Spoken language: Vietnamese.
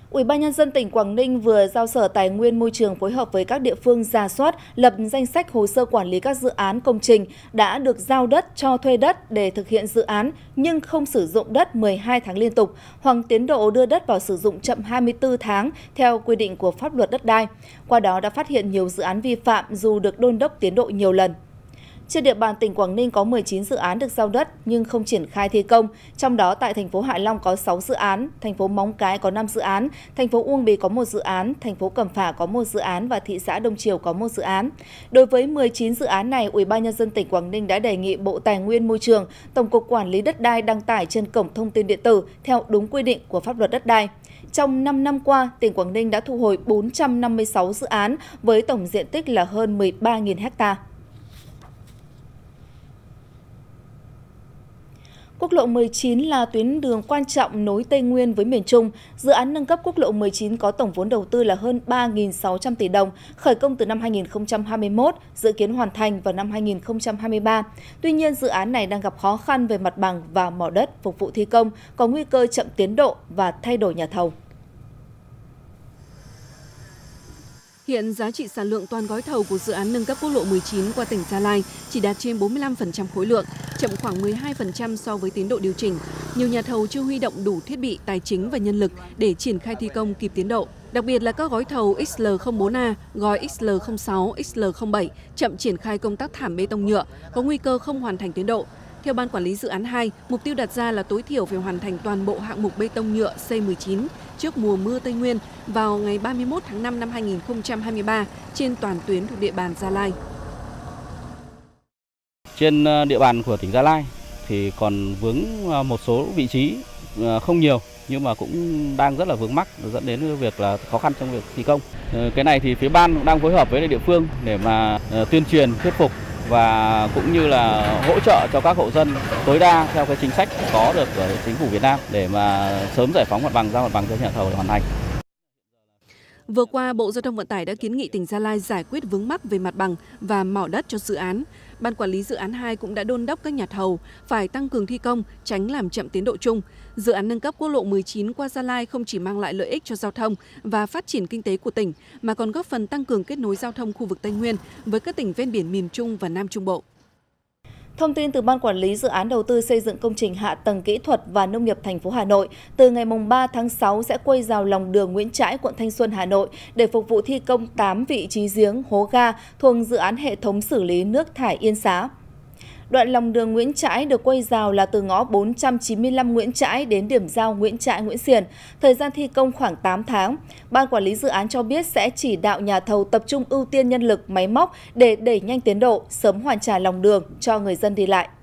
Ủy ban Nhân dân tỉnh Quảng Ninh vừa giao Sở Tài nguyên Môi trường phối hợp với các địa phương rà soát, lập danh sách hồ sơ quản lý các dự án công trình đã được giao đất cho thuê đất để thực hiện dự án nhưng không sử dụng đất 12 tháng liên tục, hoặc tiến độ đưa đất vào sử dụng chậm 24 tháng theo quy định của pháp luật đất đai. Qua đó đã phát hiện nhiều dự án vi phạm dù được đôn đốc tiến độ nhiều lần. Trên địa bàn tỉnh Quảng Ninh có 19 dự án được giao đất nhưng không triển khai thi công, trong đó tại thành phố Hạ Long có 6 dự án, thành phố Móng Cái có 5 dự án, thành phố Uông Bí có 1 dự án, thành phố Cẩm Phả có 1 dự án và thị xã Đông Triều có 1 dự án. Đối với 19 dự án này, Ủy ban Nhân dân tỉnh Quảng Ninh đã đề nghị Bộ Tài nguyên Môi trường, Tổng cục Quản lý đất đai đăng tải trên cổng thông tin điện tử theo đúng quy định của pháp luật đất đai. Trong 5 năm qua, tỉnh Quảng Ninh đã thu hồi 456 dự án với tổng diện tích là hơn 13.000 ha. Quốc lộ 19 là tuyến đường quan trọng nối Tây Nguyên với miền Trung. Dự án nâng cấp quốc lộ 19 có tổng vốn đầu tư là hơn 3.600 tỷ đồng, khởi công từ năm 2021, dự kiến hoàn thành vào năm 2023. Tuy nhiên, dự án này đang gặp khó khăn về mặt bằng và mỏ đất phục vụ thi công, có nguy cơ chậm tiến độ và thay đổi nhà thầu. Hiện giá trị sản lượng toàn gói thầu của dự án nâng cấp quốc lộ 19 qua tỉnh Gia Lai chỉ đạt trên 45% khối lượng, chậm khoảng 12% so với tiến độ điều chỉnh. Nhiều nhà thầu chưa huy động đủ thiết bị, tài chính và nhân lực để triển khai thi công kịp tiến độ. Đặc biệt là các gói thầu XL04A, gói XL06, XL07 chậm triển khai công tác thảm bê tông nhựa, có nguy cơ không hoàn thành tiến độ. Theo Ban Quản lý Dự án 2, mục tiêu đặt ra là tối thiểu phải hoàn thành toàn bộ hạng mục bê tông nhựa C19 trước mùa mưa Tây Nguyên vào ngày 31 tháng 5 năm 2023 trên toàn tuyến thuộc địa bàn Gia Lai. Trên địa bàn của tỉnh Gia Lai thì còn vướng một số vị trí không nhiều nhưng mà cũng đang rất là vướng mắc, dẫn đến việc là khó khăn trong việc thi công. Cái này thì phía ban cũng đang phối hợp với địa phương để mà tuyên truyền thuyết phục và cũng như là hỗ trợ cho các hộ dân tối đa theo cái chính sách có được của chính phủ Việt Nam để mà sớm giải phóng mặt bằng, giao mặt bằng cho nhà thầu để hoàn thành. Vừa qua, Bộ Giao thông Vận tải đã kiến nghị tỉnh Gia Lai giải quyết vướng mắc về mặt bằng và mỏ đất cho dự án. Ban Quản lý Dự án 2 cũng đã đôn đốc các nhà thầu phải tăng cường thi công, tránh làm chậm tiến độ chung. Dự án nâng cấp quốc lộ 19 qua Gia Lai không chỉ mang lại lợi ích cho giao thông và phát triển kinh tế của tỉnh, mà còn góp phần tăng cường kết nối giao thông khu vực Tây Nguyên với các tỉnh ven biển miền Trung và Nam Trung Bộ. Thông tin từ Ban Quản lý Dự án Đầu tư xây dựng công trình hạ tầng kỹ thuật và nông nghiệp thành phố Hà Nội, từ ngày 3 tháng 6 sẽ quây rào lòng đường Nguyễn Trãi, quận Thanh Xuân, Hà Nội để phục vụ thi công 8 vị trí giếng, hố ga thuộc dự án hệ thống xử lý nước thải Yên Xá. Đoạn lòng đường Nguyễn Trãi được quây rào là từ ngõ 495 Nguyễn Trãi đến điểm giao Nguyễn Trãi - Nguyễn Xiển. Thời gian thi công khoảng 8 tháng. Ban Quản lý Dự án cho biết sẽ chỉ đạo nhà thầu tập trung ưu tiên nhân lực, máy móc để đẩy nhanh tiến độ, sớm hoàn trả lòng đường cho người dân đi lại.